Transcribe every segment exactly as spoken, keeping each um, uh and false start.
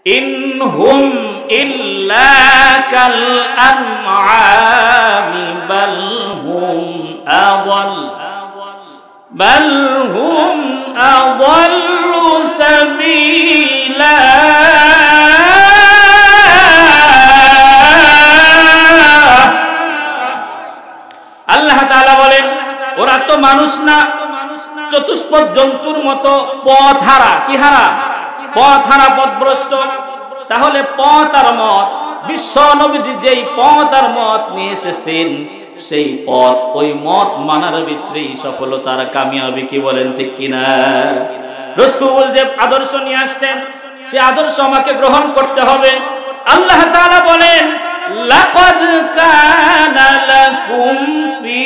ইনহুম ইল্লা কাল আনআমি বাল হুম আদাল বাল হুম আদাল্লু সাবিলা। আল্লাহ তাআলা বলেন ওরা তো মানুষ না, চতুষ্পদ জন্তুর মতো পথহারা। কি হারা? পথহারা, পথভ্রষ্ট। তাহলে পথ আর মত, বিশ্ব নবীজি যেই পথ আর মত নিয়ে এসেছেন সেই পথ, ওই মত মানার ভিতরেই সফলতার কামিয়াবি। কি বলেন ঠিক কিনা? রাসূল যে আদর্শ নিয়ে আসছেন সেই আদর্শ আমাকে গ্রহণ করতে হবে। আল্লাহ তাআলা বলেন লাকাদ কানা লাকুম ফি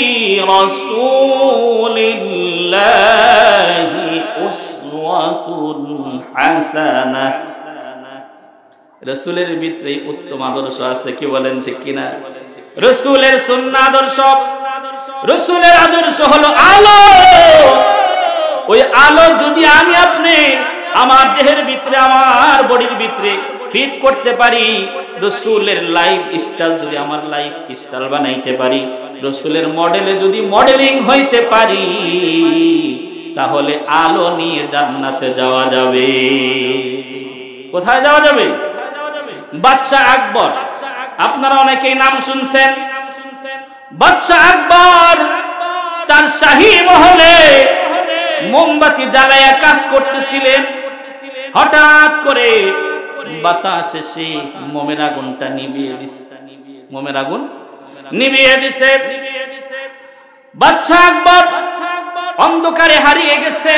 রাসূলিল্লাহি উসওয়াতুন হাসানাহ। রাসূলের ভিতরে উত্তম আদর্শ আছে। কি বলেন ঠিক কিনা? রাসূলের সুন্নাহ আদর্শ, রাসূলের আদর্শ হলো আলো। ওই আলো যদি আমি আপনি আমার দেহের ভিতরে, আমার বডির ভিতরে ফিট করতে পারি, রাসূলের লাইফ স্টাইল যদি আমার লাইফ স্টাইল বানাইতে পারি, রাসূলের মডেলে যদি মডেলিং হইতে পারি, তাহলে আলো নিয়ে জান্নাতে যাওয়া যাবে। কোথায় যাওয়া যাবে? বাদশা আকবর, আপনারা অনেকেই নাম শুনছেন। বাদশা আকবর তার শাহী মহলে মোমবাতি জ্বালায়া কাজ করতেছিলেন। হঠাৎ করে বাতাস এসে মোমের আগুনটা নিভিয়ে দিছে। মোমের আগুন নিভিয়ে দিছে। বাদশা আকবর অন্ধকারে হারিয়ে গেছে,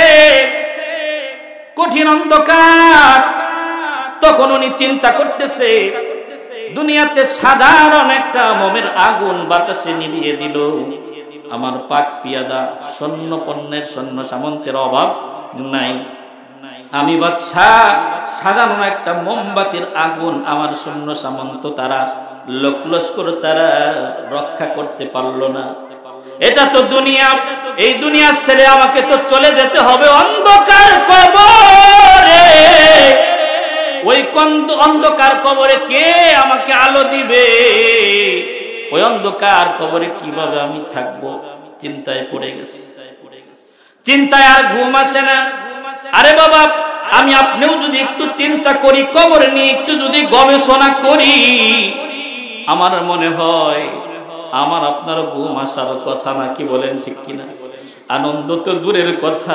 কঠিন অন্ধকার। তখন উনি চিন্তা করতেছে, দুনিয়াতে সাধারণ একটা মোমের আগুন বাতাসে নিভিয়ে দিল, আমার পাক পিয়াদা সৈন্য পণ্যের সৈন্য সামন্তের অভাব নাই। আমি বাদশা সাধারণ একটা মোমবাতির আগুন আমার সৈন্য সামন্ত তারা লোক লস্কর তারা রক্ষা করতে পারলো না। এটা তো দুনিয়া, এই দুনিয়া ছেড়ে আমাকে তো চলে যেতে হবে অন্ধকার কবরে। ওই অন্ধকার কবরে কে আমাকে আলো দিবে? ওই অন্ধকার কবরে কিভাবে আমি থাকবো? চিন্তায় পড়ে গেছে। চিন্তায় আর ঘুম আসে না। আরে বাবা, আমি আপনিও যদি একটু চিন্তা করি, কবর নিয়ে একটু যদি গবেষণা করি, আমার মনে হয় আমার আপনার ঘুম আসার কথা না। কি বলেন ঠিক কিনা? আনন্দ তো দূরের কথা,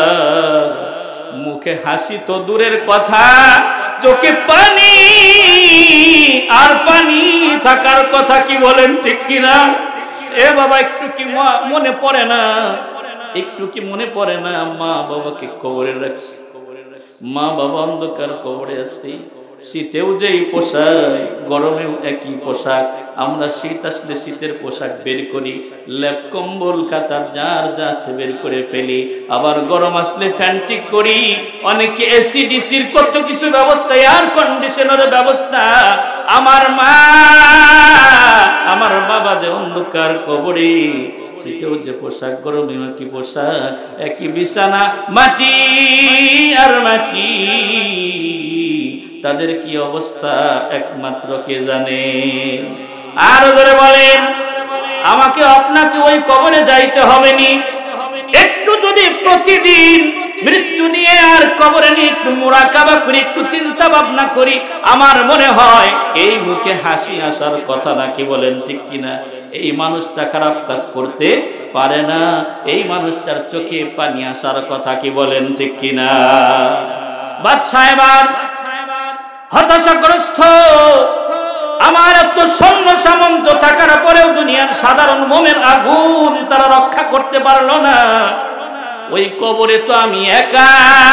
মুখে হাসি তো দূরের কথা, চোখে পানি আর পানি থাকার কথা। কি বলেন ঠিক কিনা? এ বাবা, একটু কি মনে পড়ে না? একটু কি মনে পড়ে না মা বাবাকে কবরে রাখছি, মা বাবা অন্ধকার কবরে আছে। শীতেও যেই পোশাক, গরমেও একই পোশাক। আমরা শীত আসলে শীতের পোশাক বের করি, লেপ কম্বল খাতা যার যা সে বের করে ফেলি। আবার গরম আসলে ফ্যান ঠিক করি। অনেকে এসি ডিসির কত কিছু ব্যবস্থা, এয়ার কন্ডিশনারের ব্যবস্থা। আমার মা আমার বাবা যে অন্ধকার কবরে, শীতেও যে পোশাক, গরমেও একই পোশাক, একই বিছানা, মাটি আর মাটি। তাদের কি অবস্থা একমাত্র কে জানে। আর জোরে বলেন, আমাকে আপনাকে ওই কবরে যাইতে হবে নি। একটু যদি প্রতিদিন মৃত্যু নিয়ে আর কবরে নিয়ে একটু মুরাকাবা করি, একটু চিন্তা ভাবনা করি, আমার মনে হয় এই মুখে হাসি আসার কথা না। কি বলেন ঠিক কিনা? এই মানুষটা খারাপ কাজ করতে পারে না, এই মানুষটার চোখে পানি আসার কথা। কি বলেন ঠিক কিনা? বাদশা এবার হতাশাগ্রস্ত। আমার এত সৈন্য সামন্ত থাকার পরেও দুনিয়ার সাধারণ মোমের আগুন তারা রক্ষা করতে পারলো না। ওই কবরে তো আমি একা।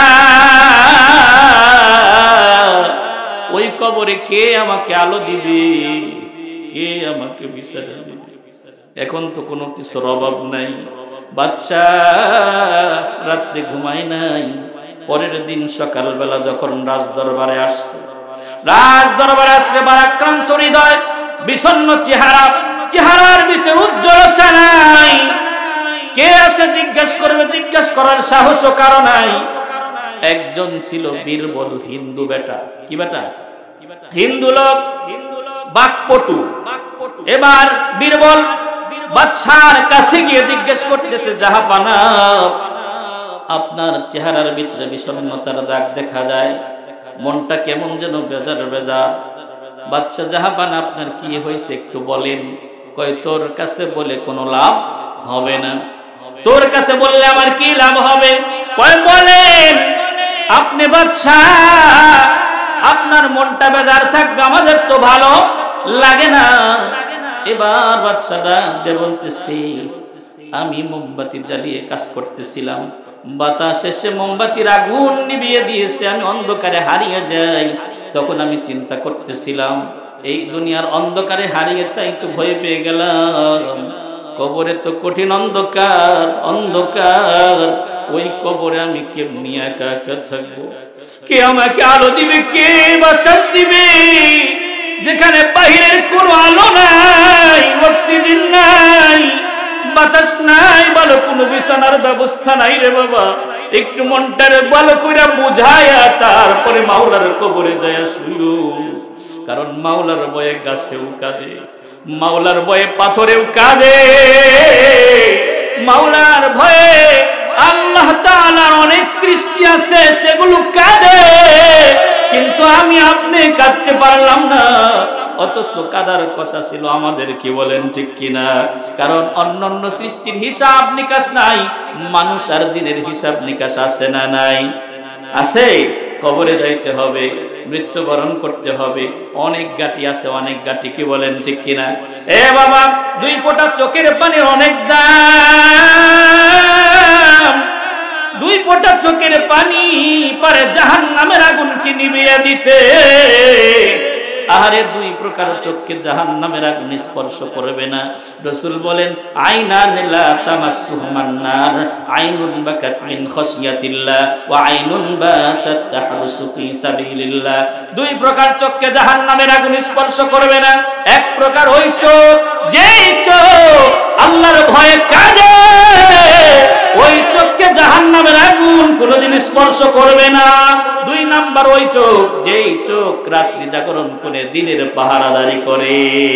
ওই কবরে কে আমাকে আলো দিবে? কে আমাকে বিছানা দিবে? এখন তো কোনো কিছুর অভাব নাই। বাদশা রাত্রে ঘুমায় নাই। পরের দিন সকালবেলা যখন রাজ দরবারে আসছে, রাজ দরবারে আসলে বারাক্রান্ত হৃদয়, বিষণ্ণ চেহারা, চেহারার ভিতরে উজ্জ্বলতা নাই। কে আছে জিজ্ঞাসা করবে? জিজ্ঞাসা করার সাহসও কারো নাই। একজন ছিল বীরবল হিন্দু বেটা। কি কি বেটা? হিন্দু লোক, বাকপটু। এবার বীরবল বাদশার কাছে গিয়ে জিজ্ঞেস করতেছে, জাহাপানা আপনার চেহারার ভিতরে বিষণ্ণতার দাগ দেখা যায়, মনটা কেমন যেন বেজার বেজার। বাদশা, জাহাপানা আপনার কি হয়েছে একটু বলেন। কয় তোর কাছে বলে কোনো লাভ হবে না। তোর কাছে বললে আমার কি লাভ হবে? কয় বলেন আপনি বাদশা, আপনার মনটা বেজার থাকবে, আমাদের তো ভালো লাগে না। এবার বাদশাটা দে বলতেছি, আমি মোমবাতি জ্বালিয়ে কাজ করতেছিলাম, বাতাস এসে মোমবাতির আগুন নিভিয়ে দিয়েছে, আমি অন্ধকারে হারিয়ে যাই। তখন আমি চিন্তা করতেছিলাম এই দুনিয়ার অন্ধকারে হারিয়ে তাই তো ভয় পেয়ে গেলাম। কবরে তো কঠিন অন্ধকার, অন্ধকার ওই কবরে আমি কেমনি একা একা থাকবো? কে আমাকে আলো দিবে, কে বাতাস দিবে? যেখানে বাহিরের কোনো আলো নাই, অক্সিজেন নাই, বাতাস নাই, ভালো কোনো বিছানার ব্যবস্থা নাই রে বাবা। একটু মনটারে ভালো করে বুঝায়া তারপরে মাওলার কবরে যায় শুইও। কারণ মাওলার ভয়ে গাছেও কাঁদে, মাওলার ভয়ে পাথরেও কাঁদে, মাওলার ভয়ে আল্লাহ তাআলার অনেক সৃষ্টি আছে সেগুলো কাঁদে, কিন্তু আমি আপনি কাঁদতে পারলাম না। অথচ কাদার কথা ছিল আমাদের, কি বলেন ঠিক কিনা? কারণ অন্যান্য সৃষ্টির হিসাব নিকাশ নাই, মানুষ আর জিনের হিসাব নিকাশ আছে না নাই? আছে। কবরে যাইতে হবে, মৃত্যুবরণ করতে হবে, অনেক গাটি আছে, অনেক গাটি, কি বলেন ঠিক কিনা? এ বাবা, দুই ফোঁটা চোখের পানির অনেক দাম। দুই ফোঁটা চোখের পানি পারে জাহান্নামের আগুনকে নিভিয়ে দিতে। আহারে, দুই প্রকার চোখকে জাহান্নামের আগুন স্পর্শ করবে না। রাসূল বলেন, আইনান লা তামাসসুহুমান নার, আইনুন বাকাত মিন খাশিয়াতিল্লাহ ওয়া আইনুন বাতাত তাহরুসু ফি সাবিলিল্লাহ। দুই প্রকার চোখকে জাহান্নামের আগুন স্পর্শ করবে না। এক প্রকার ওই চোখ, যেই চোখ আল্লাহর ভয়ে কাঁদে, ওই চোখকে জাহান্নামের আগুন কোনোদিন স্পর্শ করবে না। দুই নাম্বার ওই চোখ, যেই চোখ রাত্রি জাগরণ করে দিনের পাহারাদারি করে।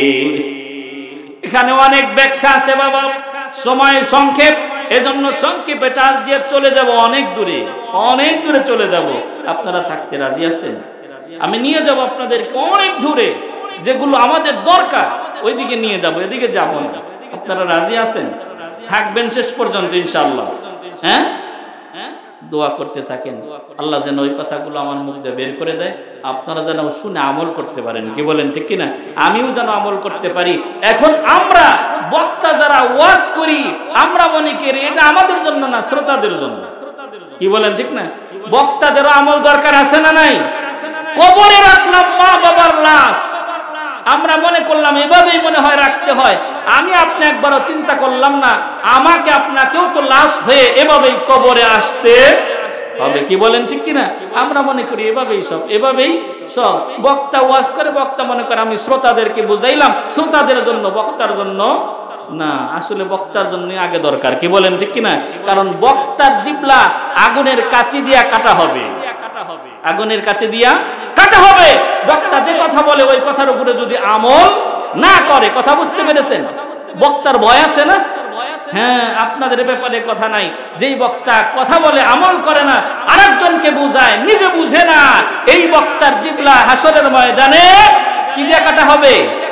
এখানে অনেক ব্যাখ্যা আছে বাবা, সময় সংক্ষেপ, এজন্য সংক্ষেপে টাচ দিয়ে চলে যাব অনেক দূরে, অনেক দূরে চলে যাব। আপনারা থাকতে রাজি আছেন? আমি নিয়ে যাব আপনাদেরকে অনেক দূরে, যেগুলো আমাদের দরকার ওইদিকে নিয়ে যাব, এদিকে যাব না। আপনারা রাজি আছেন? থাকবেন শেষ পর্যন্ত ইনশাআল্লাহ। হ্যাঁ, দোয়া করতে থাকেন, আল্লাহ যেন ওই কথাগুলো আমার মুখ দিয়ে বের করে দেয়, আপনারা যেন শুনে আমল করতে পারেন, কি বলেন ঠিক কিনা? আমিও যেন আমল করতে পারি। এখন আমরা বক্তা যারা ওয়াজ করি, আমরা মনে করি এটা আমাদের জন্য না, শ্রোতাদের জন্য, কি বলেন ঠিক না? বক্তাদেরও আমল দরকার আছে না নাই? কবরে রাখলাম মা বাবার লাশ, আমরা মনে করলাম এভাবেই মনে হয় রাখতে হয়। আমি আপনি একবারও চিন্তা করলাম না আমাকে আপনাকেও তো লাশ হয়ে এভাবেই কবরে আসতে হবে, কি বলেন ঠিক কিনা? আমরা মনে করি এভাবেই সব, এভাবেই সব। বক্তা ওয়াজ করে, বক্তা মনে করে আমি শ্রোতাদেরকে বুঝাইলাম, শ্রোতাদের জন্য, বক্তার জন্য না। আসলে বক্তার জন্য আগে দরকার, কি বলেন ঠিক কিনা? কারণ বক্তার জিহ্বা আগুনের কাঁচি দিয়া কাটা হবে, আগুনের কাছে দিয়া কাটা হবে। বক্তা যে কথা বলে ওই কথার উপরে যদি আমল না করে, কথা বুঝতে পেরেছেন? বক্তার ভয় আছে না? হ্যাঁ, আপনাদের ব্যাপারে কথা নাই। যেই বক্তা কথা বলে আমল করে না, আরেকজনকে বুঝায়, নিজে বুঝে না, এই বক্তার জিহ্বা হাসরের ময়দানে কি দিয়া কাটা হবে?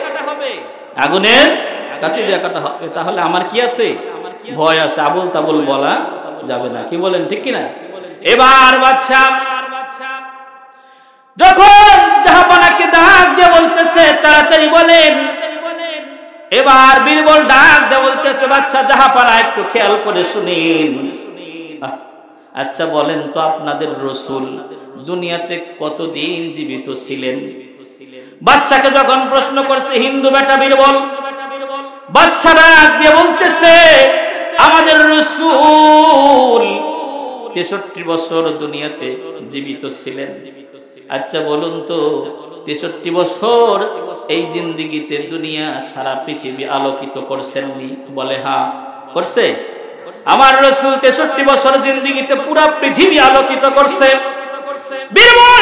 আগুনের কাছে দিয়া কাটা হবে। তাহলে আমার কি আছে? ভয় আছে, আবল তাবল বলা যাবে না, কি বলেন ঠিক কিনা? এবার বাদশা যখন জাহাপানাকে ডাক দিয়ে বলতেছে তাড়াতাড়ি বলেন, এবার বীরবল ডাক দিয়ে বলতেছে, বাদশা জাহাপানা একটু খেয়াল করে শুনেন। আচ্ছা বলেন তো, আপনাদের রাসূল দুনিয়াতে কতদিন জীবিত ছিলেন? বাদশাকে যখন প্রশ্ন করছে হিন্দু বেটা বীরবল, বাদশা ডাক দিয়ে বলতেছে, আমাদের রাসূল তেষট্টি বছর দুনিয়াতে জীবিত ছিলেন। আচ্ছা বলুন তো, তেষট্টি বছর এই জিন্দিগিতে দুনিয়া সারা পৃথিবী আলোকিত করছেননি? বলে হ্যাঁ করছে। আমার রাসূল তেষট্টি বছর জিন্দিগিতে পুরা পৃথিবী আলোকিত করছে। বীরবল ডাক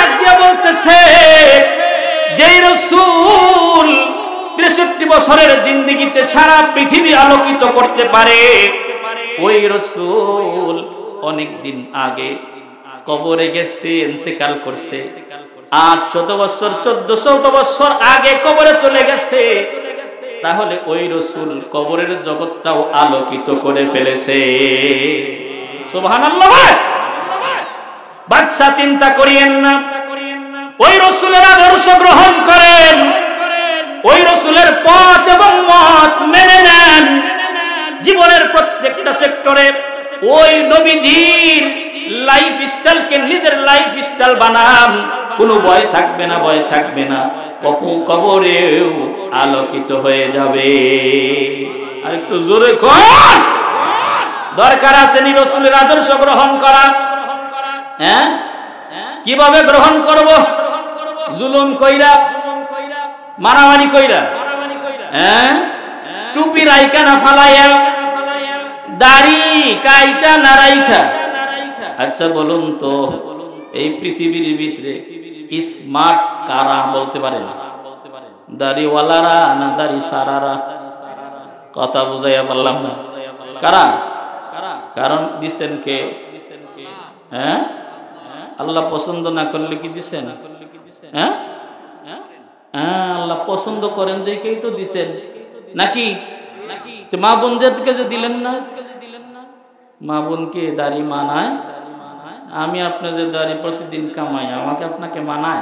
ডাক দিয়ে বলতেছে, যেই রাসূল তেষট্টি বছরের জিন্দেগিতে সারা পৃথিবী আলোকিত করতে পারে, ওই রাসূল অনেক দিন আগে কবরে গেছে, ইন্তেকাল করছে। আটশত বছর চোদ্দশত বছর আগে কবরে চলে গেছে। তাহলে ওই রাসূল কবরের জগৎটাও আলোকিত করে ফেলেছে। সুবহানাল্লাহ। বাদশা চিন্তা করিয়েন না, ওই রাসূলের আদর্শ গ্রহণ করেন, ওই রাসূলের পথ এবং মত মেনে নেন। জীবনের প্রত্যেকটা সেক্টরে ওই নবীজির লাইফ স্টাইলকে নিজের লাইফ স্টাইল বানান। কোনো ভয় থাকবে না, ভয় থাকবে না, কবরেও আলোকিত হয়ে যাবে। আর একটু জোরে কোন দরকার আছে নি রাসূলের আদর্শ গ্রহণ করা। হ্যাঁ, কিভাবে গ্রহণ করব? জুলুম কইরা, মারামারি কইরা, হ্যাঁ, টুপি রাইকা না ফালাইয়া, দাড়ি কাইটা না রাইখা। আচ্ছা বলুন তো, এই পৃথিবীর ভিতরে স্মার্ট কারা বলতে পারেন? দাড়িওয়ালারা না দাড়ি সারারা? কথা বুঝাইয়া পারলাম না। কারা? কারণ দিচ্ছেন কে? হ্যাঁ, আল্লাহ পছন্দ না করলে কি দিচ্ছেন? হ্যাঁ, আল্লাহ পছন্দ করেন দেখেই তো দিচ্ছেন নাকি? মা বোনদেরকে যে দিলেন না, মা বোনকে দাড়ি মানায়? আমি আপনি যে দাড়ি প্রতিদিন কামাই, আমাকে আপনাকে মানায়?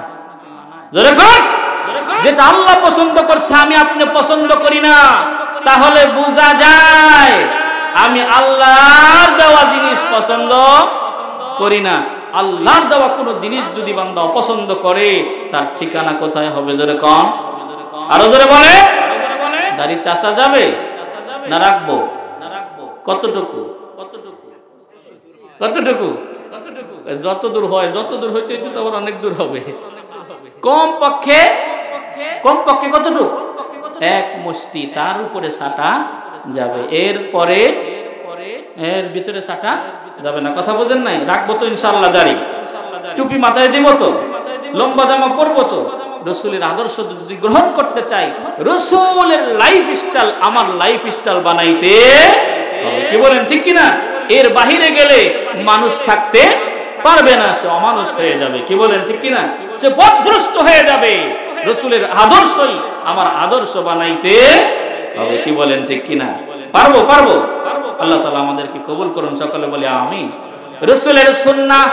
যেটা আল্লাহ পছন্দ করছে আমি আপনি পছন্দ করি না, তাহলে বোঝা যায় আমি আল্লাহর দেওয়া জিনিস পছন্দ করি না। আল্লাহর দেওয়া কোন জিনিস যদি বান্দা অপছন্দ করে, তার ঠিকানা কোথায় হবে? জোরে কম, আরো জোরে বলে। দাড়ি চাষা যাবে না রাখবো? কতটুকু? কতটুকু? কতটুকু? যত দূর হয়, যত দূর হইতে হইতে তো আবার অনেক দূর হবে। কম পক্ষে, কম পক্ষে কতটুকু? এক মুষ্টি, তার উপরে সাটা যাবে, এর পরে এর ভিতরে সাটা যাবে না। কথা বোঝেন নাই? রাখবো তো ইনশাআল্লাহ দাড়ি, টুপি মাথায় দিব তো, লম্বা জামা পরবো তো। রাসূলের আদর্শ যদি গ্রহণ করতে চাই, রাসূলের লাইফ স্টাইল আমার লাইফ স্টাইল বানাইতে হবে। কি বলেন, ঠিক কিনা? এর বাহিরে গেলে মানুষ থাকতে পারবে না, সে অমানুষ হয়ে যাবে। কি বলেন, ঠিক কিনা? সে পথভ্রষ্ট হয়ে যাবে। রাসূলের আদর্শই আমার আদর্শ বানাইতে হবে। কি বলেন, ঠিক কিনা? পারবো? পারবো। আল্লাহ তাআলা আমাদেরকে কবুল করুন, সকলে বলে আমিন। রাসূলের সুন্নাহ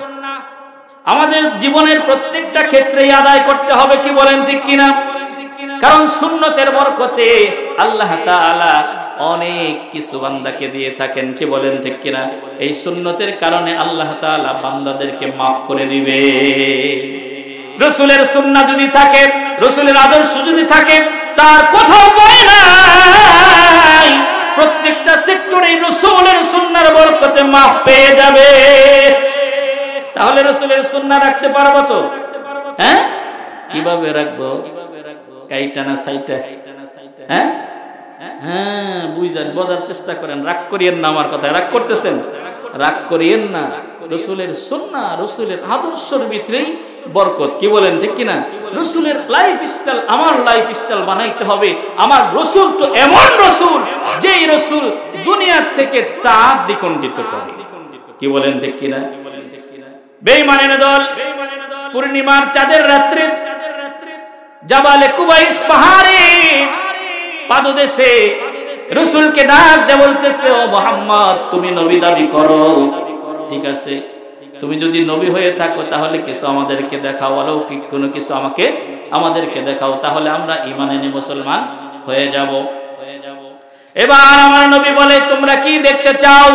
আমাদের জীবনের প্রত্যেকটা ক্ষেত্রেই আদায় করতে হবে। কি বলেন, ঠিক কিনা? কারণ সুন্নতের বরকতে আল্লাহ তাআলা অনেক কিছু বান্দাকে দিয়ে থাকেন। কি বলেন, ঠিক কিনা? এই সুন্নতের কারণে আল্লাহ তাআলা বান্দাদেরকে মাফ করে দিবে। রাসূলের সুন্নাহ যদি থাকে, রাসূলের আদর্শ যদি থাকে, তার কোথাও বয় নাই, প্রত্যেকটা সেক্টরে রাসূলের সুন্নাহর বরকতে মাফ পেয়ে যাবে। তাহলে রাসূলের সুন্নাহ রাখতে পারবো তো? হ্যাঁ, কিভাবে রাখবো? কাইটা না সাইটা? হ্যাঁ হ্যাঁ, বুঝেন, বোঝার চেষ্টা করেন। রাগ করিয়েন না আমার কথা, রাগ করতেছেন, রাগ করিয়েন না। রাসূলের সুন্নাহ, রাসূলের আদর্শের ভিতরেই বরকত। কি বলেন, ঠিক কিনা? রাসূলের লাইফ স্টাইল আমার লাইফ স্টাইল বানাইতে হবে। আমার রাসূল তো এমন রাসূল, যেই রাসূল দুনিয়া থেকে চাঁদ দ্বিখণ্ডিত করে। কি বলেন, ঠিক কিনা? বেঈমানের দল পূর্ণিমার চাঁদের রাত্রে জাবালে কুবাইস পাহাড়ে পাদদেশে রাসূলকে ডাক দিয়ে বলতেছে, ও মুহাম্মদ, তুমি নবী দাবি করো, ঠিক আছে, তুমি যদি নবী হয়ে থাকো তাহলে কিছু আমাদেরকে দেখাও, অলৌকিক কোনো কিছু আমাকে আমাদেরকে দেখাও, তাহলে আমরা ঈমান এনে মুসলমান হয়ে যাব। এবার আমার নবী বলে, তোমরা কি দেখতে চাও?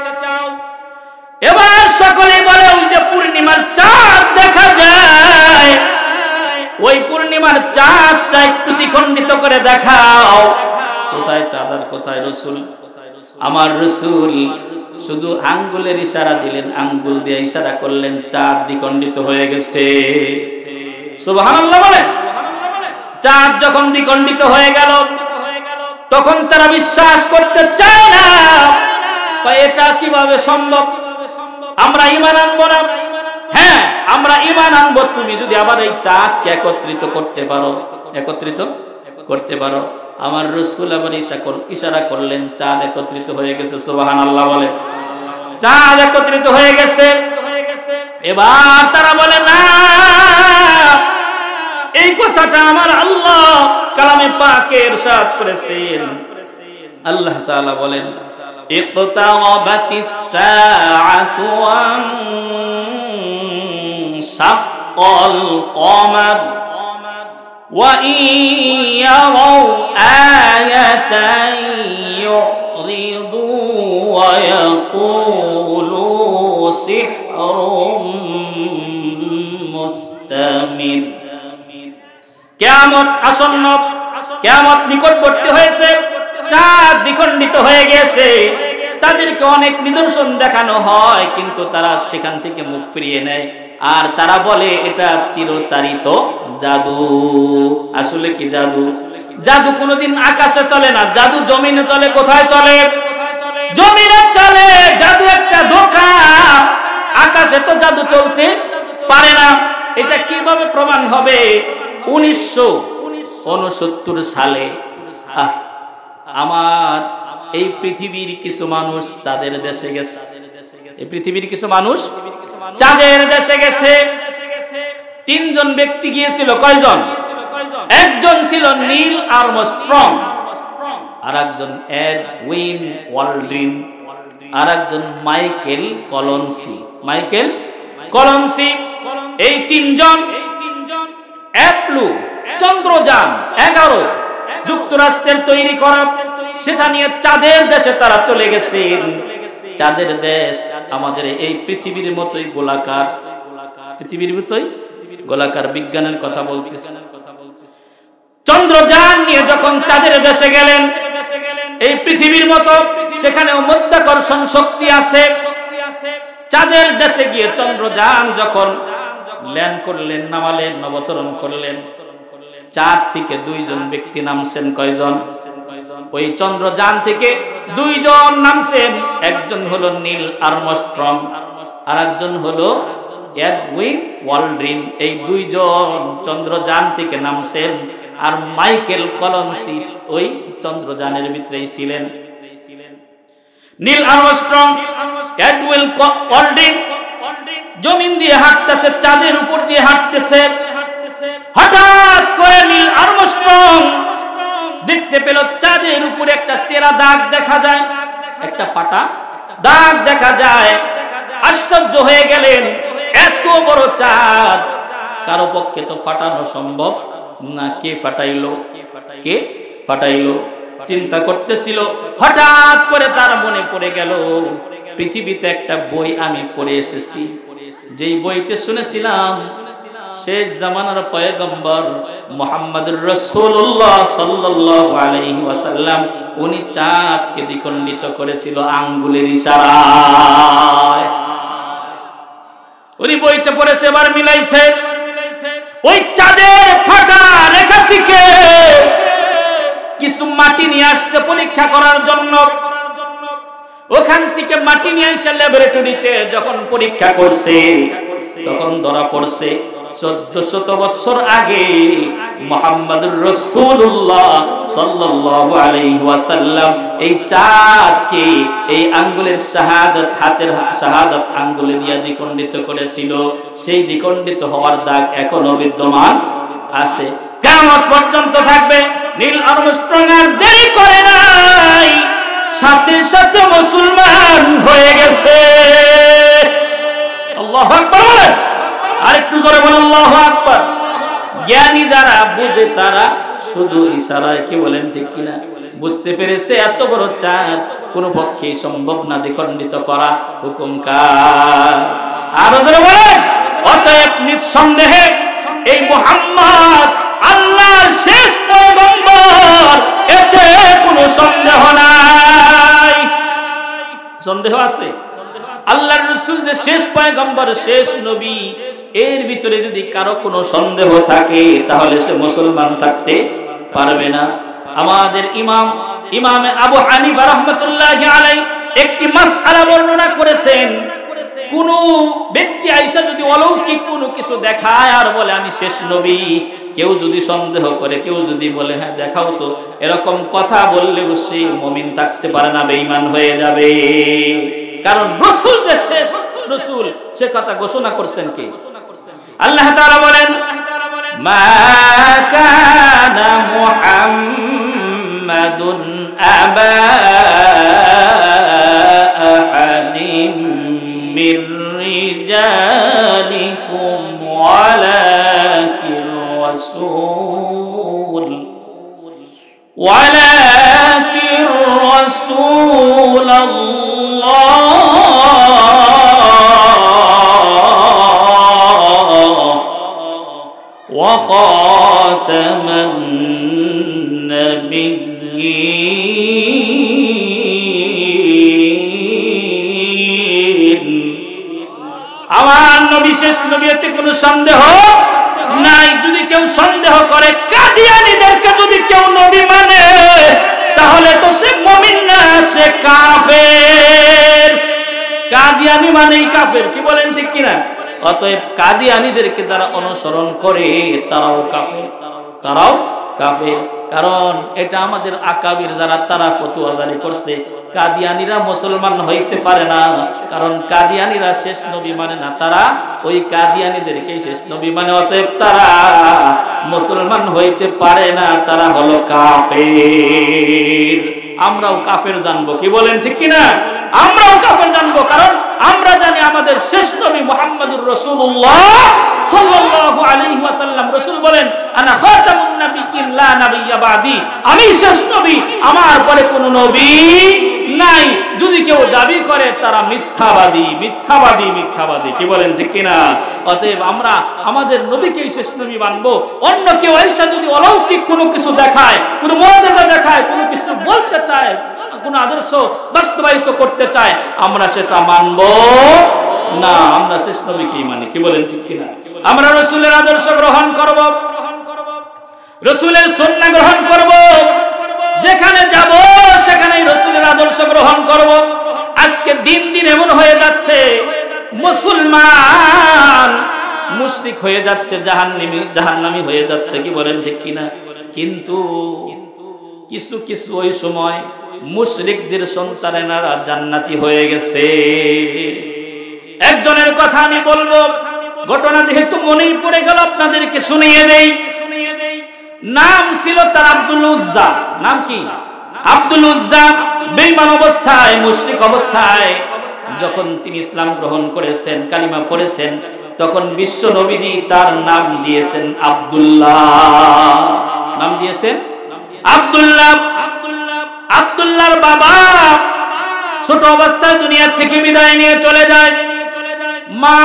এবার সকলে বলে, ওই যে পূর্ণিমার চাঁদ দেখা যায়, ওই পূর্ণিমার চাঁদটা একটু দ্বিখণ্ডিত করে দেখাও। কোথায় চাঁদ আর কোথায় রাসূল? আমার রাসূল শুধু আঙ্গুলের ইশারা দিলেন, আঙ্গুল দিয়ে ইশারা করলেন, চাঁদ দ্বিখণ্ডিত হয়ে গেছে। সুবহানাল্লাহ বলে। চাঁদ যখন দ্বিখণ্ডিত হয়ে গেল, তখন তারা বিশ্বাস করতে চায় না। এটা কিভাবে সম্ভব? আমরা ঈমান আনবো না, হ্যাঁ আমরা ঈমান আনবো তুমি যদি আবার এই চাঁদকে একত্রিত করতে পারো, একত্রিত করতে পারো। আমার রাসূল আবার ইশারা করলেন, চাঁদ একত্রিত হয়ে গেছে। সুবহানাল্লাহ বলে, চাঁদ একত্রিত হয়ে গেছে। এবার তারা বলে না, এই কথাটা আমার আল্লাহ কালামে পাকে ইরশাদ করেছেন। আল্লাহ তাআলা বলেন, ইকতারাবাতিস সাআতু ওয়ান শাক্কাল কমার ওয়া ইয়ারাউ আয়াতান ইউরিদু ওয়া ইয়াকুলু সিহরুম মুস্তামির। কিয়ামত আসন্ন, কিয়ামত নিকটবর্তী হয়েছে, চাঁদ দ্বিখণ্ডিত হয়ে গেছে। তাদেরকে অনেক নিদর্শন দেখানো হয়, কিন্তু তারা সেখান থেকে মুখ ফিরিয়ে নেয়। আর তারা বলে এটা চিরচারিত জাদু। আসলে কি জাদু? জাদু কোনোদিন আকাশে চলে না, জাদু জমিনে চলে। কোথায় চলে? জমিনে চলে। জাদু একটা ধোঁকা, আকাশে তো জাদু চলতে পারে না। এটা কিভাবে প্রমাণ হবে? উনিশশো উনসত্তর সালে আমার এই পৃথিবীর কিছু মানুষ চাঁদের দেশে গেছে। এই পৃথিবীর কিছু মানুষ চাঁদের দেশে গেছে। তিনজন ব্যক্তি গিয়েছিল। কয়জন? একজন ছিল নীল আর্মস্ট্রং, আর একজন এডউইন ওয়ালড্রিন, আর একজন মাইকেল কলন্সি। মাইকেল কলন্সি এই তিনজন অ্যাপলু চন্দ্রযান এগারো যুক্তরাষ্ট্রের তৈরি করা, সেটা নিয়ে চাঁদের দেশে তারা চলে গেছেন। চাঁদের দেশ আমাদের এই পৃথিবীর মতোই গোলাকার, পৃথিবীর মতোই গোলাকার। বিজ্ঞানের কথা বলতেছি। চন্দ্রযান নিয়ে যখন চাঁদের দেশে গেলেন, এই পৃথিবীর মতো সেখানেও মাধ্যাকর্ষণ শক্তি আছে। চাঁদের দেশে গিয়ে চন্দ্রযান যখন ল্যান্ড করলেন, নামালেন, অবতরণ করলেন, চাঁদ থেকে দুইজন ব্যক্তি নামছেন। কয়জন? ওই চন্দ্রযান থেকে দুইজন নামছেন। একজন হলো নীল আর্মস্ট্রং, আর একজন হলো এডউইন ওয়ালড্রিন। এই দুইজন চন্দ্রযান থেকে নামছেন। আর মাইকেল কলন্সি ওই চন্দ্রযানের ভিতরেই ছিলেন। নীল আর্মস্ট্রং, এডউইন ওয়ালড্রিন জমিন দিয়ে হাঁটতেছে, চাঁদের উপর দিয়ে হাঁটতেছে। হঠাৎ করে নীল আর্মস্ট্রং দেখতে পেল চাঁদের উপরে একটা চেরা দাগ দেখা যায়, একটা ফাটা দাগ দেখা যায়। আশ্চর্য হয়ে গেলেন, এত বড় চাঁদ কারো পক্ষে তো ফাটানো সম্ভব না। কে ফাটাইলো? কে ফাটাইলো? চিন্তা করতেছিল। হঠাৎ করে তার মনে পড়ে গেল, পৃথিবীতে একটা বই আমি পড়ে এসেছি, যেই বইতে শুনেছিলাম শেষ জামানার পয়গম্বর মুহাম্মদুর রাসূলুল্লাহ সাল্লাল্লাহু আলাইহি ওয়াসাল্লাম উনি চাঁদকে দ্বিখণ্ডিত করেছিল আঙ্গুলের ইশারায়। উনি বইতে পড়েছে, এবার মিলাইছে। ওই চাঁদের ফাটা রেখা থেকে কিছু মাটি নিয়ে আসছে পরীক্ষা করার জন্য। ওখান থেকে মাটি নিয়ে এসে ল্যাবরেটরিতে যখন পরীক্ষা করছে, তখন ধরা পড়ছে চোদ্দশত বছর আগে মুহাম্মদুর রাসূলুল্লাহ সাল্লাল্লাহু আলাইহি ওয়াসাল্লাম এই চাঁদকে এই আঙ্গুলের শাহাদাত, হাতের শাহাদাত আঙ্গুলে দিয়ে দ্বিখণ্ডিত করেছিল। সেই দ্বিখণ্ডিত হওয়ার দাগ এখনো বিদ্যমান আছে, কিয়ামত পর্যন্ত থাকবে। নীল আর্মস্ট্রং আর দেরি করে নাই, সাথে সাথে মুসলমান হয়ে গেছে। আল্লাহু আকবার। আরেকটু জোরে বলেন আল্লাহু আকবার। জ্ঞানী যারা বুঝে তারা শুধু ইশারায়, কি বলেন ঠিক কিনা, বুঝতে পেরেছে এত বড় চাঁদ কোনো পক্ষে সম্ভব না দ্বিখণ্ডিত করা। হুকুম কার? আরো জোরে বলেন। অতএব নিঃসন্দেহে এই মুহাম্মদ আল্লাহর শেষ পয়গম্বর, এতে কোনো সন্দেহ নাই। সন্দেহ আছে? আল্লাহর রাসূল যে শেষ পয়গম্বর, শেষ নবী, এর ভিতরে যদি কারো কোনো সন্দেহ থাকে তাহলে সে মুসলমান থাকতে পারবে না। আমাদের ইমাম ইমাম আবু হানিফা রাহমাতুল্লাহি আলাইহি একটি মাসআলা বর্ণনা করেছেন। কোন ব্যক্তি আইসা যদি অলৌকিক কোনো কিছু দেখায় আর বলে আমি শেষ নবী, কেউ যদি সন্দেহ করে, কেউ যদি বলে হ্যাঁ দেখাও তো, এরকম কথা বললেও সে মুমিন থাকতে পারে না, বেঈমান হয়ে যাবে। কারণ রাসূল যে শেষ রাসূল সে কথা ঘোষণা করছেন কে? আল্লাহ তাআলা বলেন মা কানা মুহাম্মাদুন আবা আহাদিম মির রিজালিকুম ওয়ালাকিন রাসূল ওয়ালাকিন রাসূলুল্লাহ ওয়া খাতামান নাবিয়্যিন। আমার নবী শেষ নবী, এতে কোনো সন্দেহ নাই। যদি কেউ সন্দেহ করে, কাদিয়ানীদেরকে যদি কেউ নবী মানে তাহলে তো সে মুমিন না, সে কাফের। কাদিয়ানী মানেই কাফের, কি বলেন ঠিক কিনা? অতএব কাদিয়ানীদেরকে যারা অনুসরণ করে তারাও কাফের, তারাও কাফের। কারণ এটা আমাদের আকাবির যারা তারা ফতোয়া জারি করছে, কাদিয়ানীরা মুসলমান হইতে পারে না, কারণ কাদিয়ানীরা শেষ নবী মানে না, তারা ওই কাদিয়ানীদেরকেই শেষ নবী মানে। অতএব তারা মুসলমান হইতে পারে না, তারা হলো কাফের। আমরাও কাফের জানবো, কি বলেন ঠিক কিনা? আমরাও কাফের জানবো, কারণ আমরা জানি আমাদের শেষ নবী মুহাম্মদুর রাসূলুল্লাহ সাল্লাল্লাহু আলাইহি ওয়াসাল্লাম। রাসূল বলেন আনা খাতামুন নাবিয়্যিন লা নাবিয়্যা বাদি, আমি শেষ নবী, আমার পরে কোনো নবী নাই। যদি কেউ দাবি করে তারা মিথ্যাবাদী, মিথ্যাবাদী, মিথ্যাবাদী, কি বলেন ঠিক কিনা? অতএব আমরা আমাদের নবীকেই শেষ নবী মানবো। অন্য কেউ আইসা যদি অলৌকিক কোনো কিছু দেখায়, কোনো মুজিজা দেখায়, কোনো কিছু বলতে চায়, কোন আদর্শ বাস্তবায়িত করতে চায়, আমরা সেটা মানব না। আমরা শেষ নবীকেই মানি, কি বলেন ঠিক কিনা? আমরা রাসূলের আদর্শ গ্রহণ করব, রাসূলের সুন্নাহ গ্রহণ করব, যেখানে যাব সেখানেই রাসূলের আদর্শ গ্রহণ করব। আজকে দিন দিন এমন হয়ে যাচ্ছে, মুসলমান মুশরিক হয়ে যাচ্ছে, জাহান্নামী জাহান্নামী হয়ে যাচ্ছে, কি বলেন ঠিক কিনা? কিন্তু কিছু কিছু ওই সময় মুশরিকদের সন্তানেরা জান্নাতি হয়ে গেছে। একজনের কথা আমি বলবো, ঘটনা যেহেতু মনেই পড়ে গেল আপনাদেরকে শুনিয়ে দেই। নাম ছিল তার আব্দুল উজ্জা। নাম কি? আব্দুল উজ্জা। বেঈমান অবস্থায়, মুশরিক অবস্থায় যখন তিনি ইসলাম গ্রহণ করেছেন, কালিমা পড়েছেন, তখন বিশ্ব নবীজি তার নাম দিয়েছেন আব্দুল্লাহ। নাম দিয়েছেন আব্দুল্লাহ। আব্দুল্লাহর বাবা ছোট অবস্থায় দুনিয়া থেকে বিদায় নিয়ে চলে যায়। মা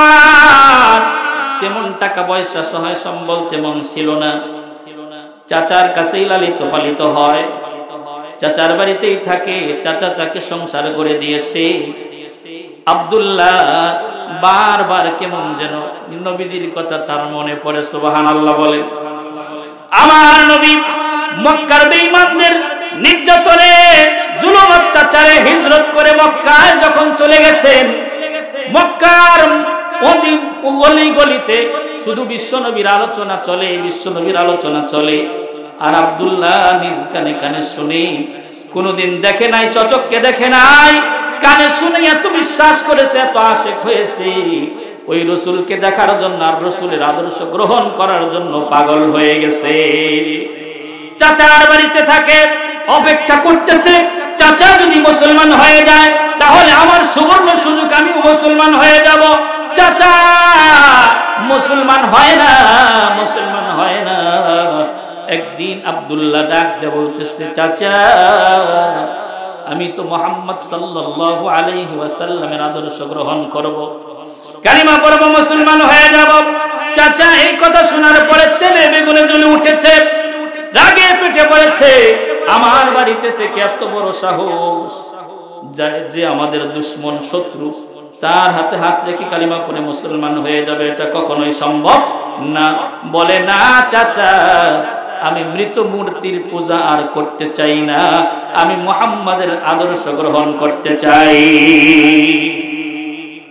তেমন টাকা পয়সা, সহায় সম্বল তেমন ছিল না। চাচার কাছেই লালিত পালিত হয়, চাচার বাড়িতেই থাকে, চাচা তাকে সংসার করে দিয়েছে। আব্দুল্লাহ বারবার কেমন যেন নবীজির কথা তার মনে পড়ে। সুবহানাল্লাহ বলে। আমার নবী মক্কার বেঈমানদের নির্যাতনে, জুলুম অত্যাচারে হিজরত করে মক্কায় যখন চলে গেছেন, মক্কার অলি গলিতে শুধু বিশ্ব নবীর আলোচনা চলে, বিশ্ব নবীর আলোচনা চলে। আর আব্দুল্লাহ নিজ কানে কানে শুনে, কোনোদিন দেখে নাই, চচককে দেখে নাই, কানে শুনে এত বিশ্বাস করেছে, এত আশিক হয়েছে ওই রাসূলকে দেখার জন্য আর রাসূলের আদর্শ গ্রহণ করার জন্য পাগল হয়ে গেছে। চাচার বাড়িতে থাকে, অপেক্ষা করতেছে, চাচা যদি মুসলমান হয়ে যায় তাহলে আমার সুবর্ণ সুযোগ, আমিও মুসলমান হয়ে যাব। চাচা মুসলমান হয় না, মুসলমান হয় না। একদিন আব্দুল্লাহ ডাক দিয়ে বলতেছে, চাচা আমি তো মুহাম্মদ সাল্লাল্লাহু আলাইহি ওয়াসাল্লামের আদর্শ গ্রহণ করব, কালিমা পড়ব, মুসলমান হয়ে যাব। চাচা এই কথা শোনার পরে তেলে বেগুনে জ্বলে উঠেছে, রাগে পেটে পড়েছে। আমার বাড়িতে থেকে এত বড় সাহস, যে আমাদের দুশমন শত্রু, তার হাতে হাত রেখে কালিমা পড়ে মুসলমান হয়ে যাবে, এটা কখনোই সম্ভব না। বলে না চাচা, আমি মৃত মূর্তির পূজা আর করতে চাই না, আমি মুহাম্মাদের আদর্শ গ্রহণ করতে চাই।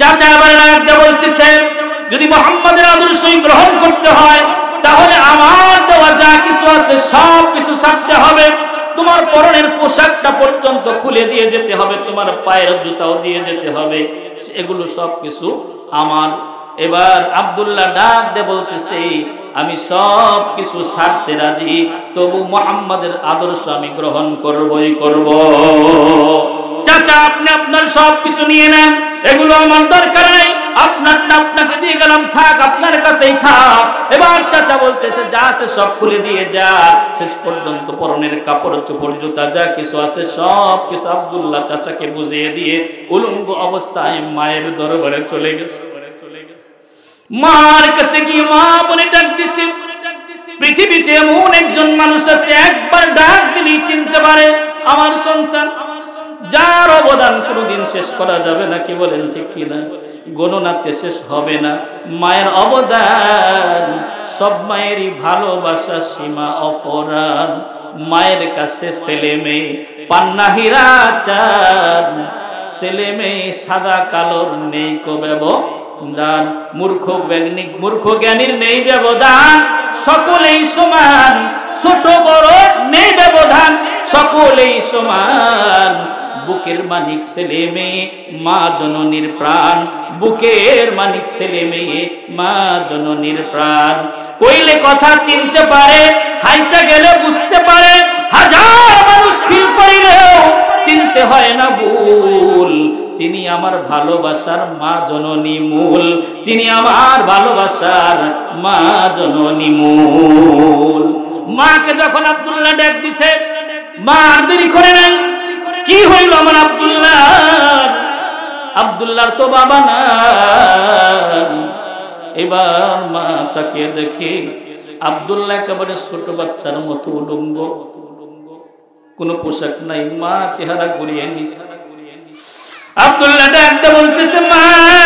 চাচা আবার ডাকতে বলতেছে, যদি মুহাম্মাদের আদর্শই গ্রহণ করতে হয় তাহলে আমার দেওয়া যা কিছু আছে সব কিছু ছাড়তে হবে, তোমার পরনের পোশাকটা পর্যন্ত খুলে দিয়ে যেতে হবে, তোমার পায়ের জুতাও দিয়ে যেতে হবে, এগুলো সব কিছু আমার। এবার আব্দুল্লাহ ডাক দিয়ে বলতেছে, আমি সব কিছু ছাড়তে রাজি, তবু মুহাম্মাদের আদর্শ আমি গ্রহণ করবই করব। চাচা আপনি আপনার সব কিছু নিয়ে নেন, এগুলো আমার দরকার নেই, আপনারটা আপনাকে দিয়ে গেলাম, থাক আপনার কাছেই থাক। এবার চাচা বলতেছে, যা আছে সব খুলে দিয়ে যা, শেষ পর্যন্ত পরনের কাপড় চোপড় জুতা যা কিছু আছে সব কিছু আব্দুল্লাহ চাচাকে বুঝিয়ে দিয়ে উলঙ্গ অবস্থায় মায়ের দরবারে চলে গেছে। মার কাছে গিয়ে মা বলে ডাক দিছে, পৃথিবীতে এমন একজন মানুষ আছে একবার ডাক দিলেই চিনতে পারে আমার সন্তান, যার অবদান কোনোদিন শেষ করা যাবে না। কি বলেন ঠিক কিনা? গণনাতে শেষ হবে না। মায়ের অবদান, সব মায়েরই ভালোবাসা সীমা অপরাণ। মায়ের কাছে ছেলে মেয়ে পান্না হীরা চান, ছেলে মেয়ে সাদা কালোর নেই কো ব্যবধান, মূর্খ জ্ঞানী মূর্খ জ্ঞানীর নেই ব্যবধান, সকলেই সমান, ছোট বড় নেই ব্যবধান, সকলেই সমান। বুকের মানিক ছেলে মেয়ে মা জননীর প্রাণ, বুকের মানিক ছেলে মেয়ে মা জননীর প্রাণ। কইলে কথা চিনতে পারে, হাইটা গেলে বুঝতে পারে, হাজার মানুষ ফিল করিলেও চিনতে হয় না ভুল। তিনি আমার ভালোবাসার মা জননী মূল, তিনি আমার ভালোবাসার মা জননী মূল। মাকে যখন আব্দুল্লাহ ডাক দিছে, মা আর দেরি করে নাই। কি হইল আমার আব্দুল্লাহ? আব্দুল্লাহর তো বাবা না। এবার মা তাকে দেখে আব্দুল্লাহ একেবারে ছোট বাচ্চার মতো উলঙ্গ, কোনো পোশাক নাই, মা চেহারা ঘুরিয়ে নিছে। আব্দুল্লাহ ডাকতে বলতেছে, মা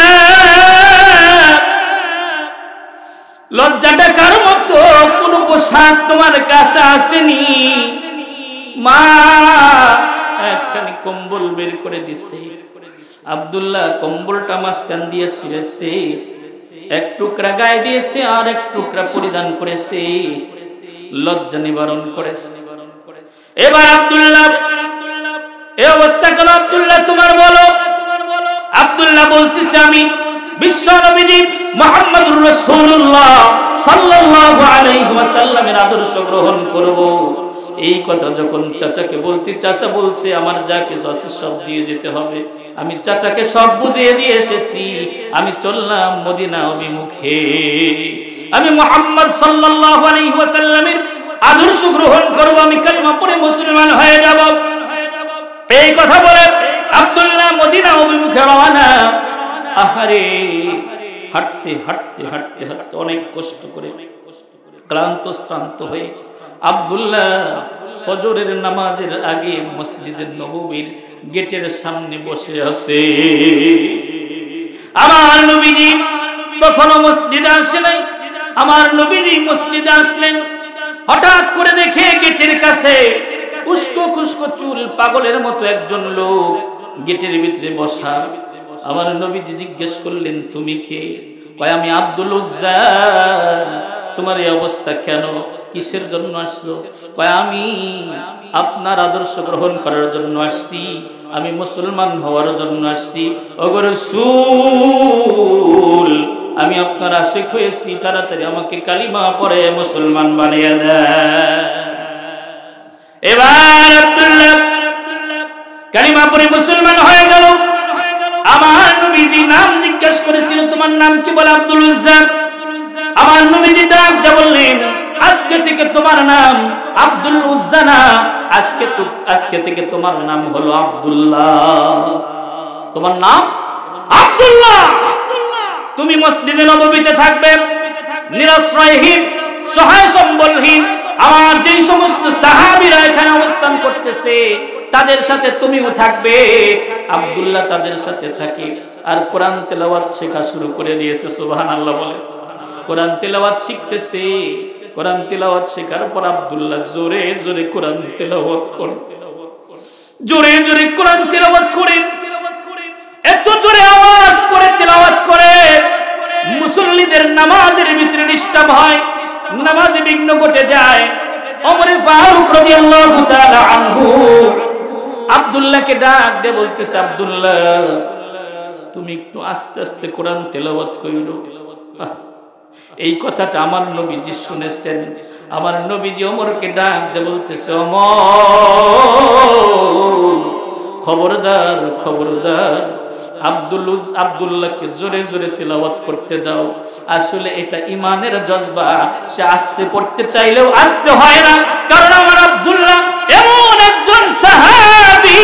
লজ্জাটা কার মতো, কোন পোশাক তোমার কাছে আসেনি। মা একখানি কম্বল বের করে দিছে। আব্দুল্লাহ কম্বলটা মাঝখান দিয়ে ছিঁড়েছে, এক টুকরা গায়ে দিয়েছে আর এক টুকরা পরিধান করেছে, লজ্জা নিবারণ করেছে। এবার আব্দুল্লাহ এই অবস্থা কেন? আব্দুল্লাহ তোমার বলো। আব্দুল্লাহ বলতেছে, আমি বিশ্ব নবী মুহাম্মদুর রাসূলুল্লাহ সাল্লাল্লাহু আলাইহি ওয়াসাল্লামের আদর্শ গ্রহণ করব। এই কথা যখন চাচাকে বলতে, চাচা বলছে আমার যা কিছু আছে সব দিয়ে যেতে হবে। আমি চাচাকে সব বুঝিয়ে দিয়ে এসেছি, আমি চললাম মদিনা অভিমুখে। আমি মুহাম্মদ সাল্লাল্লাহু আলাইহি ওয়াসাল্লামের আদর্শ গ্রহণ করব, আমি কালিমা পড়ে মুসলমান হয়ে যাব। এই কথা বলে আব্দুল্লাহ মদিনা অভিমুখে রওনা। আহারে, হাঁটতে হাঁটতে হাঁটতে হাঁটতে অনেক কষ্ট করে ক্লান্ত শ্রান্ত হয়ে আব্দুল্লাহ ফজরের নামাজের আগে মসজিদের নববীর গেটের সামনে বসে আছে। আমার নবীজি তখনও মসজিদে আসে নাই। আমার নবীজি মসজিদে আসলেন, হঠাৎ করে দেখে গেটের কাছে উস্কো খুস্কো চুল পাগলের মতো একজন লোক গেটের ভিতরে বসা। আমার নবীজি জিজ্ঞেস করলেন, তুমি কে? কয়, আমি আব্দুল উজ্জা। তোমার এই অবস্থা কেন? কিসের জন্য আসছো? কয়, আমি আপনার আদর্শ গ্রহণ করার জন্য আসছি, আমি মুসলমান হওয়ার জন্য আসছি। ওগো রাসূল, আমি আপনার আশিক হয়েছি, তাড়াতাড়ি আমাকে কালিমা পড়ে মুসলমান বানিয়ে দেন। এবার আব্দুল্লাহ কালিমা পড়ে মুসলমান হয়ে গেল। আমার নবীজি নাম জিজ্ঞেস করেছিল, তোমার নাম কি? বলে আব্দুল উজ্জা। আমার নবীজি ডাক দিয়ে বললেন, আজকে থেকে তোমার নাম আব্দুল উজ্জা না, আজকে তো আজকে থেকে তোমার নাম হলো আব্দুল্লাহ। তোমার নাম আব্দুল্লাহ। তুমি মসজিদে নববীতে থাকবে, নিরাশ্রয়হীন, সহায় সম্বলহীন। আমার যেই সমস্ত সাহাবীরা এখানে অবস্থান করতেছে তাদের সাথে তুমিও থাকবে। আব্দুল্লাহ তাদের সাথে থাকে আর কোরআন তেলাওয়াত শেখা শুরু করে দিয়েছে। সুবহানাল্লাহ বলে কোরআন তেলাওয়াত শিখতেছে। কোরআন তেলাওয়াত শেখার পর আব্দুল্লাহ জোরে জোরে কোরআন তেলাওয়াত করে, জোরে জোরে কোরআন তেলাওয়াত করেন। এত জোরে আওয়াজ করে তিলাওয়াত করে মুসল্লিদের নামাজের ভিতরে ডিস্টার্ব হয়, নামাজে বিঘ্ন ঘটে যায়। ওমর ফারুক রাদিয়াল্লাহু তাআলা আনহু আব্দুল্লাহকে ডাক দিয়ে বলতেছে, আব্দুল্লাহ তুমি একটু আস্তে আস্তে কোরআন তেলাওয়াত কইরো। এই কথাটা আমার নবীজি শুনেছেন। আমার নবীজি ওমরকে ডাক দিয়ে বলতেছে, ওমর খবরদার খবরদার, আব্দুল আব্দুল্লাহকে জোরে জোরে তিলাওয়াত করতে দাও। আসলে এটা ইমানের জজবা, সে আস্তে পড়তে চাইলেও আস্তে হয় না, কারণ আমার আব্দুল্লাহ এমন একজন সাহাবী,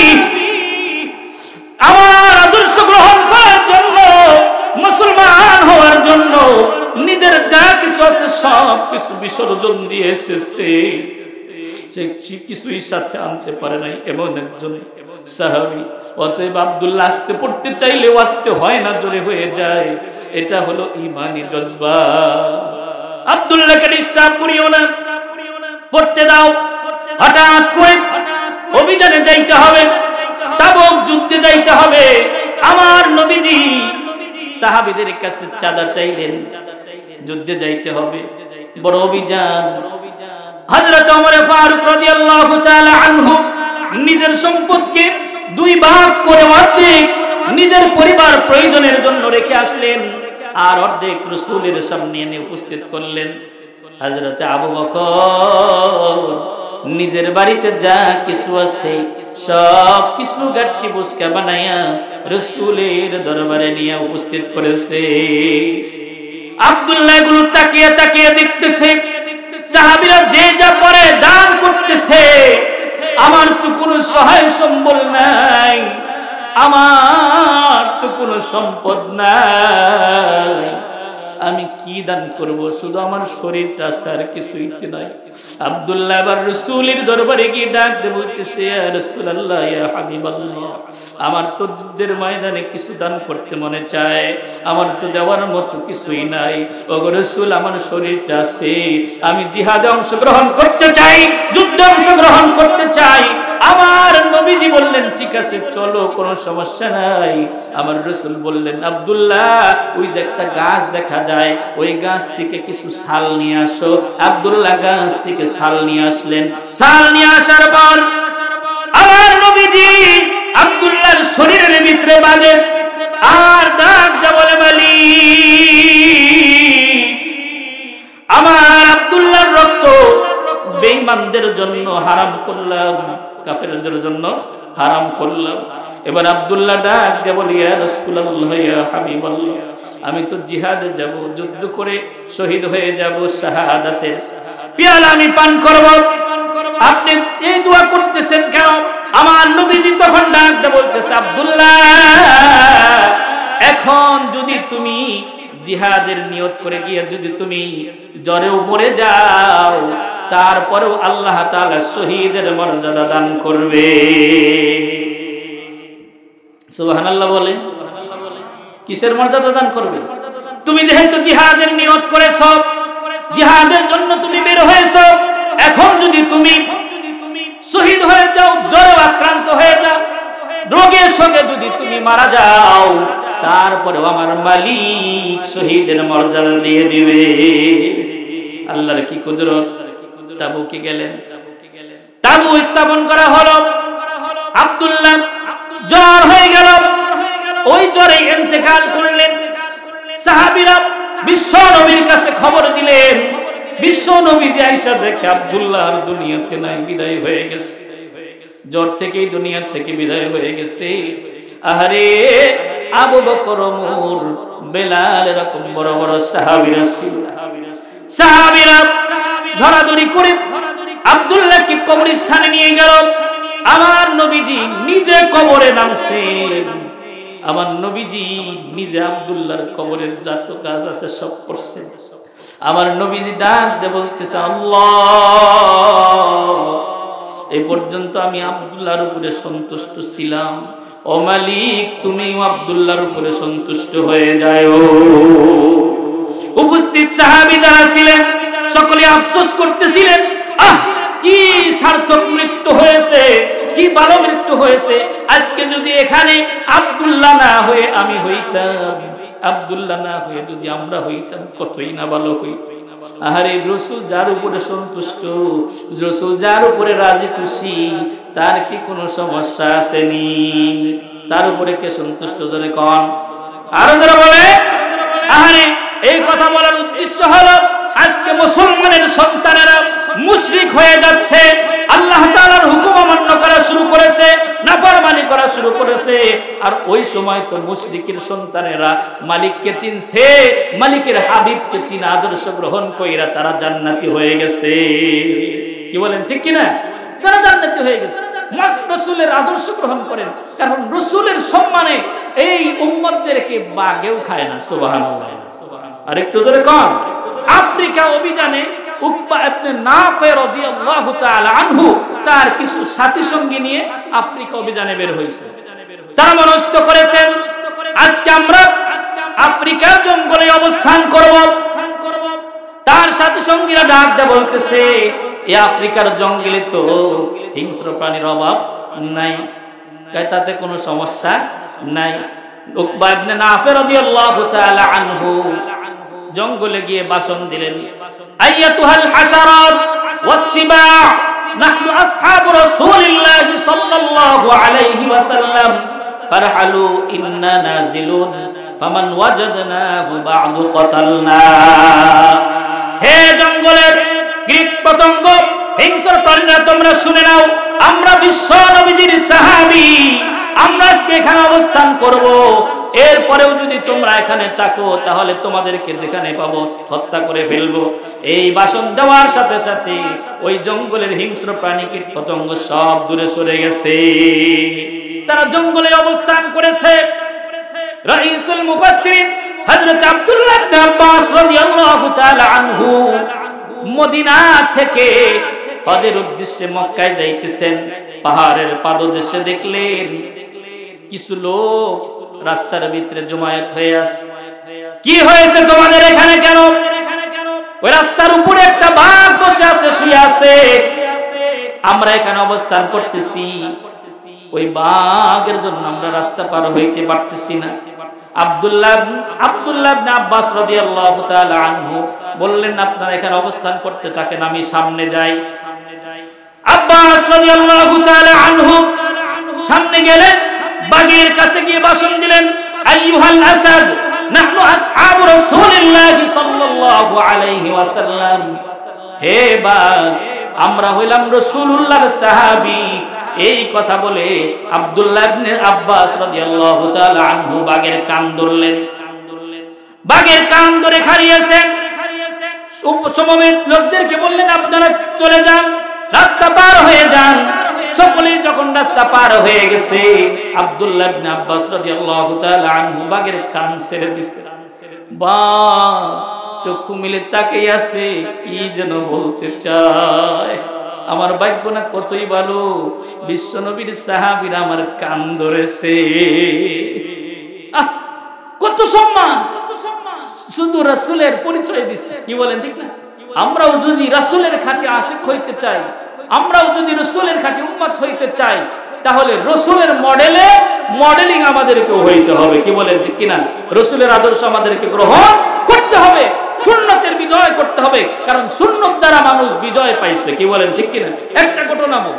আমার আদর্শ গ্রহণ করার জন্য, মুসলমান হওয়ার জন্য নিজের যা কিছু আছে সব কিছু বিসর্জন দিয়ে এসেছে, সে কিছুই সাথে আনতে পারে নাই, এমন একজন সাহাবী। অতএব আব্দুল্লাহ আস্তে পড়তে চাইলেও আস্তে হয় না, জোরে হয়ে যায়। এটা হলো ঈমানি জজবা। আব্দুল্লাহকে ডিস্টার্ব করিও না, পড়তে দাও। হঠাৎ করে অভিযানে যাইতে হবে, তাবুক যুদ্ধে যাইতে হবে। আমার নবীজি সাহাবীদের কাছে চাঁদা চাইলেন, যুদ্ধে যাইতে হবে, বড় অভিযান। হযরত ওমর ফারুক রাদিয়াল্লাহু তাআলা আনহু নিজের সম্পদকে দুই ভাগ করে অর্ধেক নিজের পরিবার প্রয়োজনের জন্য রেখে আসলেন, আর অর্ধেক রাসূলের সামনে এনে উপস্থিত করলেন। হযরত আবু বকর নিজের বাড়িতে যা কিছু আছে সব কিছু গাট্টি বুসকা বানায়া রাসূলের দরবারে নিয়ে উপস্থিত করেছে। আব্দুল্লাহ এগুলো তাকিয়ে তাকিয়ে দেখতেছে, সাহাবীরা যে যা পরে দান করতেছে, আমার তো কোনো সহায় সম্বল নাই, আমার তো কোনো সম্পদ নাই, আমি কি দান করব? শুধু আমার শরীরটা আছে, আর কিছুই নাই। আব্দুল্লাহ আবার রাসূলের দরবারে গিয়ে ডাক দিয়ে বলতেছে, ইয়া রাসূলুল্লাহ, ইয়া হাবিবাল্লাহ, আমার তো যুদ্ধের ময়দানে কিছু দান করতে মনে চায়, আমার তো দেওয়ার মতো কিছুই নাই। ওগো রাসূল, আমার শরীরটা আছে, আমি জিহাদে অংশগ্রহণ করতে চাই, যুদ্ধে অংশগ্রহণ করতে চাই। আমার নবীজি বললেন, ঠিক আছে চলো, কোনো সমস্যা নাই। আমার রাসূল বললেন, আব্দুল্লাহ ওই যে একটা গাছ দেখা যায়, ওই গাছ থেকে কিছু ছাল নিয়ে আসো। আব্দুল্লাহ গাছ থেকে ছাল নিয়ে আসলেন। ছাল নিয়ে আসার পর আমার নবীজি আব্দুল্লাহর শরীরের ভিতরে বাঁধে, আর ডাক দিয়ে বলে, মালিক, আমার আব্দুল্লাহর রক্ত বেঈমানদের জন্য হারাম করলাম, কাফেরদের জন্য হারাম করলাম। এবার আব্দুল্লাহ ডাক দিয়ে বলে, ইয়া রাসূলুল্লাহ, ইয়া হাবিবাল্লাহ, আমি তো জিহাদে যাব, যুদ্ধ করে শহীদ হয়ে যাব, শাহাদাতের পেয়ালা আমি পান করব, আপনি এই দোয়া করতেছেন কেন? আমার নবীজি তখন ডাক দিয়ে বলতেছে, আব্দুল্লাহ, এখন যদি তুমি জিহাদের নিয়ত করে গিয়ে যদি তুমি জ্বরেও মরে যাও, তারপরেও আল্লাহ তাআলা শহীদের মর্যাদা দান করবে। সুবহানাল্লাহ বলে, কিসের মর্যাদা দান করবে? তুমি যেহেতু জিহাদের নিয়ত করেছো, জিহাদের জন্য তুমি বের হয়েছো, এখন যদি তুমি শহীদ হয়ে যাও, জ্বরে আক্রান্ত হয়ে যাও, রোগের সঙ্গে যদি তুমি মারা যাও, তারপরেও আমার মালিক শহীদের মর্যাদা দিয়ে দিবে। আল্লাহর কি কুদরত। তাবুকে গেলেন, তাবু স্থাপন করা হলো। আব্দুল্লাহ জ্বর হয়ে গেল, ওই জ্বরে ইন্তেকাল করলেন। সাহাবীরা বিশ্ব নবীর কাছে খবর দিলেন। বিশ্ব নবী যে আয়েশা দেখে আব্দুল্লাহ আর দুনিয়াতে নাই, বিদায় হয়ে গেছে, জ্বর থেকেই দুনিয়া থেকে বিদায় হয়ে গেছে। আহারে, আবু বকর, ওমর, বেলাল, এরকম বড় বড় সাহাবীরা ছিল। সাহাবীরা ধরাধরি করে আব্দুল্লাহকে কবরস্থানে নিয়ে গেল। আমার নবীজি নিজে কবরে নামছেন। আমার নবীজি নিজে আব্দুল্লাহর কবরের যত কাজ আছে সব করছে। আমার নবীজি ডাক দিয়ে বলতেছে, আল্লাহ, এই পর্যন্ত আমি আব্দুল্লাহর উপরে সন্তুষ্ট ছিলাম, ও মালিক, তুমি আব্দুল্লাহর উপরে সন্তুষ্ট হয়ে যাও। উপস্থিত সাহাবী যারা ছিলেন সকলে আফসোস করতেছিলেন, আহ, কি সার্থক মৃত্যু হয়েছে, কি ভালো মৃত্যু হয়েছে। আজকে যদি এখানে আব্দুল্লাহ না হয়ে আমি হইতাম, আব্দুল্লাহ না হয়ে যদি আমরা হইতাম কতই না ভালো হইত। আরে রাসূল যার উপরে সন্তুষ্ট, রাসূল যার উপরে রাজি খুশি, তার কি কোনো সমস্যা আসেনি? তার উপরে কে সন্তুষ্ট জনে কোন? আরো যারা বলে আরে এই কথা বলার উদ্দেশ্য হলো আজকে মুসলমানের সন্তানেরা মুশরিক হয়ে যাচ্ছে, আল্লাহ তাআলার হুকুম অমান্য করা শুরু করেছে, নাফরমানি করা শুরু করেছে। আর ওই সময় তো মুশরিকের সন্তানেরা মালিককে চিনছে, মালিকের হাবিবকে চিনা আদর্শ গ্রহণ কইরা তারা জান্নাতি হয়ে গেছে। কি বলেন ঠিক কি না? তারা জান্নাতি হয়ে গেছে। রাসূলের আদর্শ গ্রহণ করেন, কারণ রাসূলের সম্মানে এই উম্মতদেরকে বাগেও খায় না। সুবহানাল্লাহ। আর একটু ধরে কোন আফ্রিকা অভিযানে উকবা ইবনে নাফি রাদিয়াল্লাহু তাআলা আনহু তার কিছু সাথী সঙ্গী নিয়ে আফ্রিকা অভিযানে বের হয়েছে। তারা মনস্থ করেছেন আজকে আমরা আফ্রিকার জঙ্গলে অবস্থান করব। তার সাথী সঙ্গীরা ডাক দিয়ে বলতেছে এই আফ্রিকার জঙ্গলে তো হিংস্র প্রাণীর অভাব নাই, তাতে কোনো সমস্যা নাই। উকবা ইবনে নাফি রাদিয়াল্লাহু তাআলা আনহু জঙ্গলে গিয়ে ভাষণ দিলেন, আইয়াতুহাল হাশারাত ওয়াসসিবা নাহনু আসহাবু রাসূলিল্লাহি সাল্লাল্লাহু আলাইহি ওয়াসাল্লাম ফারহালু ইন্না নাজিলুন ফামান ওয়াজাদনাহু বা'দু কাতালনা। হে জঙ্গলের কীট পতঙ্গ, হিংস্র প্রাণীরা, তোমরা শুনে নাও, আমরা বিশ্ব নবীজির সাহাবী, আমরা আজকে এখানে অবস্থান করব। এরপরেও যদি তোমরা এখানে থাকো তাহলে তোমাদেরকে যেখানে পাবো হত্যা করে ফেলবো। এই ভাষণ দেওয়ার সাথে সাথে ওই জঙ্গলের হিংস্র প্রাণী কীট পতঙ্গ সব দূরে সরে গেছে। তারা জঙ্গলে অবস্থান করেছে। রাইসুল মুফাসসিরিন হযরত আব্দুল্লাহ ইবনে আব্বাস রাদিয়াল্লাহু তাআলা আনহু মদিনা থেকে হজের উদ্দেশ্যে মক্কায় যাইতেছেন। পাহাড়ের পাদদেশে দেখলেন কিছু লোক রাস্তার ভিতরে জমায়েত হয়ে আছে। কি হয়েছে তোমাদের এখানে কেন? ওই রাস্তার উপরে একটা বাঘ বসে আছে, শুয়ে আছে, আমরা এখানে অবস্থান করতেছি, ওই বাঘের জন্য আমরা রাস্তা পার হইতে পারতেছি না। আব্দুল্লাহ আব্দুল্লাহ ইবনে আব্বাস রাদিয়াল্লাহু তাআলা আনহু বললেন আপনারা এখানে অবস্থান করতে থাকেন, আমি সামনে যাই। আব্বাস রাদিয়াল্লাহু তাআলা আনহু সামনে গেলেন, বাঘের কাছে গিয়ে ভাষণ দিলেন, আইয়ুহাল আসাদ নাহনু আসহাবু রাসূলিল্লাহি সাল্লাল্লাহু আলাইহি ওয়াসাল্লাম। হে বাঘ, আমরা হইলাম রাসূলুল্লাহর সাহাবী। এই কথা বলে আব্দুল্লাহ ইবনে আব্বাস রাদিয়াল্লাহু তাআলা আনহু বাঘের কান ধরলেন। বাঘের কান ধরে খাড়িয়েছেন। সমবেত লোকদেরকে বললেন আপনারা চলে যান, রাস্তা পার হয়ে যান। সকলেই যখন রাস্তা পার হয়ে গেছে, আব্দুল্লাহ ইবনে আব্বাস রাদিয়াল্লাহু তাআলা আনহু বাঘের কান ছেড়ে দিয়েছে। বাঘ চক্ষু মিলে তাকিয়ে আছে, কি যেন বলতে চায়। আমার ভাগ্য না কতই ভালো, বিশ্ব নবীর সাহাবীরা আমার কান ধরেছে। কত সম্মান, শুধু রাসূলের পরিচয় দিচ্ছে। কি বলেন ঠিক না? আমরাও যদি রাসূলের খাঁটি আশিক হইতে চাই, আমরাও যদি রাসূলের খাঁটি উম্মত হইতে চাই, তাহলে রাসূলের মডেলে মডেলিং আমাদেরকে হইতে হবে। কি বলেন ঠিক কিনা? রাসূলের আদর্শ আমাদেরকে গ্রহণ করতে হবে, সুন্নতের বিজয় করতে হবে, কারণ সুন্নত দ্বারা মানুষ বিজয় পাইছে। কি বলেন ঠিক কিনা? একটা ঘটনা বল,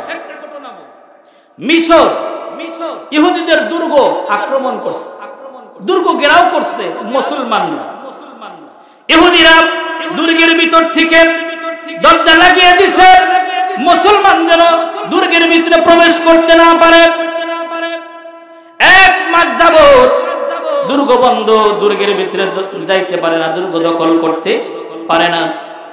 মিশর মিশর ইহুদিদের দুর্গ আক্রমণ করছে, দুর্গ ঘেরাও করছে মুসলমানরা। ইহুদিরা দুর্গের ভিতর থেকে দরজা লাগিয়ে দিছে, মুসলমান যেন দুর্গের ভিতরে প্রবেশ করতে না পারে। এক মাস যাবত দুর্গ বন্ধ, দুর্গের ভিতরে যাইতে পারে না, দুর্গ দখল করতে পারে না।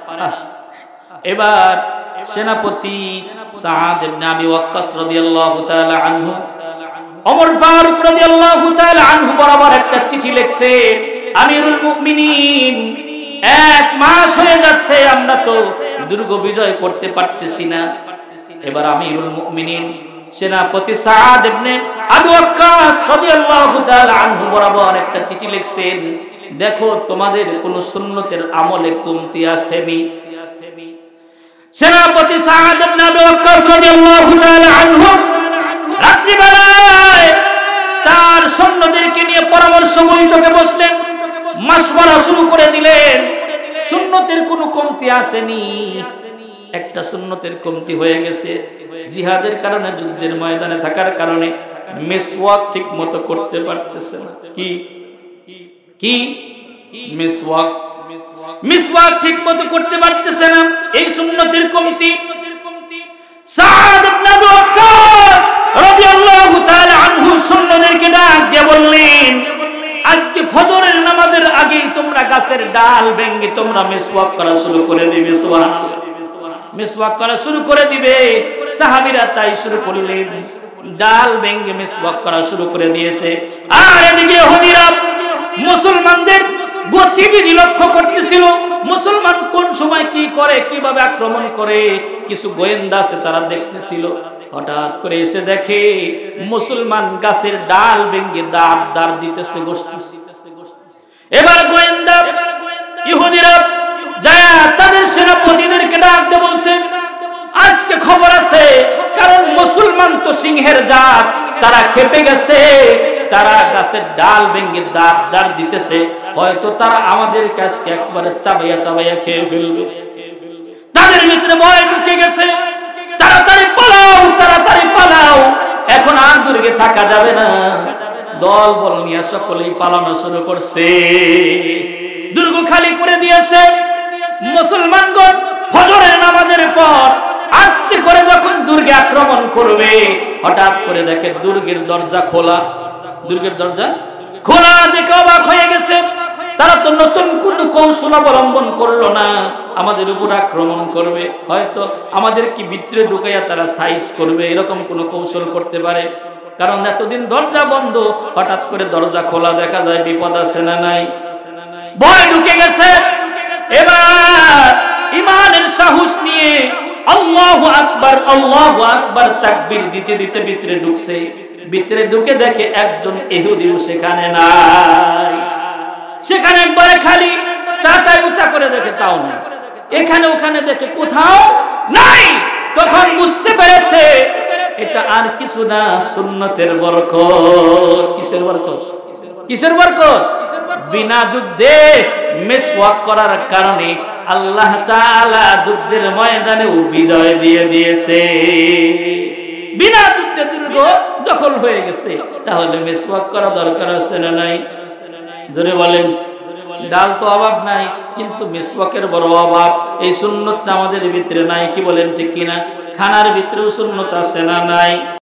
এবার সেনাপতি সাদ ইবনে আবি ওয়াক্কাস রাদিয়াল্লাহু তাআলা আনহু ওমর ফারুক রাদিয়াল্লাহু তাআলা আনহু বরাবর একটা চিঠি লিখছে, আমিরুল মুমিনিন, এক মাস হয়ে যাচ্ছে আমরা তো দুর্গ বিজয় করতে পারতেছি না। এবার আমিরুল মুমিনিন সেনাপতি সাদ ইবনে আবি ওয়াক্কাস রাদিয়াল্লাহু তাআলা আনহু বরাবর একটা চিঠি লিখছেন, দেখো তোমাদের কোন সুন্নতের আমলে কমতি আসেনি। সেনাপতি সাদ ইবনে আবি ওয়াক্কাস রাদিয়াল্লাহু তাআলা আনহু রাত্রিবেলায় তার সৈন্যদেরকে নিয়ে পরামর্শ বৈঠকে বসলেন, মাশওয়ারা শুরু করে দিলেন। সুন্নতের কোনো কমতি আসেনি, একটা সুন্নতের কমতি হয়ে গেছে। জিহাদের কারণে, যুদ্ধের ময়দানে থাকার কারণে মিসওয়াক ঠিক মতো করতে পারতেছে না। কি কি মিসওয়াক মিসওয়াক ঠিক মতো করতে পারতেছে না, এই সুন্নতের কমতি। সাদ ইবনে আবু ওয়াক্কাস রাদিয়াল্লাহু তাআলা আনহু সৈন্যদেরকে ডাক দিয়ে বললেন, আজকে ফজরের নামাজের আগে তোমরা গাছের ডাল ভেঙে তোমরা মিসওয়াক করা শুরু করে দিবে। সুবহানাল্লাহ, মিসওয়াক করা শুরু করে দিবে। সাহাবীরা তাই শুরু করলেন, ডাল ভেঙে মিসওয়াক করা শুরু করে দিয়েছে। আর এদিকে ইহুদিরা মুসলমানদের গতিবিধি লক্ষ্য করতেছিল, মুসলমান কোন সময় কি করে, কিভাবে আক্রমণ করে, কিছু গোয়েন্দা আছে তারা দেখতেছিল। হঠাৎ করে এসে দেখে মুসলমান গাছের ডাল ভেঙে দাঁত দাঁড় দিতেছে, গোষ্ঠীছে। এবার গোয়েন্দা ইহুদিরা যায় তাদের সেনাপতিদেরকে ডাকতে বলছে, আজকে খবর আছে, কারণ মুসলমান তো সিংহের জাত, তারা খেপে গেছে, তারা গাছের ডাল ভেঙে দাঁত দাঁড় দিতেছে, হয়তো তারা আমাদের কাছকে একবারে চাবাইয়া চাবাইয়া খেয়ে ফেলবে। তাদের ভিতরে ভয় ঢুকে গেছে, তাড়াতাড়ি পালাও, তাড়াতাড়ি পালাও, এখন আর দুর্গে থাকা যাবে না। দল বল নিয়ে সকলেই পালানো শুরু করছে, দুর্গ খালি করে দিয়েছে। মুসলমানগণ ফজরের নামাজের পর আস্তে করে যখন দুর্গে আক্রমণ করবে, হঠাৎ করে দেখে দুর্গের দরজা খোলা, দুর্গের দরজা খোলা দেখে অবাক হয়ে গেছে। তারা তো নতুন কোন কৌশল অবলম্বন করলো না, আমাদের উপর আক্রমণ করবে, হয়তো আমাদের কি ভিতরে ঢুকাইয়া তারা সাইজ করবে, এরকম কোন কৌশল করতে পারে। কারণ এতদিন দরজা বন্ধ, হঠাৎ করে দরজা খোলা, দেখা যায় বিপদ আছে না নাই, ভয় ঢুকে গেছে। এবার ঈমানের সাহস নিয়ে আল্লাহু আকবার আল্লাহু আকবার তাকবীর দিতে দিতে ভিতরে ঢুকছে। ভিতরে ঢুকে দেখে একজন ইহুদিও সেখানে নাই, সেখানে একবারে খালি। চাটাই উঁচা করে দেখে তাও নাই, এখানে ওখানে দেখে কোথাও নাই। তখন বুঝতে পেরেছে এটা আর কিছু না, সুন্নতের বরকত। কিসের বরকত? কিসের বরকত? বিনা যুদ্ধে মিসওয়াক করার কারণে আল্লাহ তাআলা যুদ্ধের ময়দানে বিজয় দিয়ে দিয়েছে। বিনা যুদ্ধে দুর্গ দখল হয়ে গেছে, তাহলে মিসওয়াক করা দরকার আছে না নাই? ধরে বলেন, ডাল তো অভাব নাই, কিন্তু মিসওয়াকের বড় অভাব। এই সুন্নতটা আমাদের ভিতরে নাই, কি বলেন ঠিক কিনা? খানার ভিতরেও সুন্নত আছে না নাই?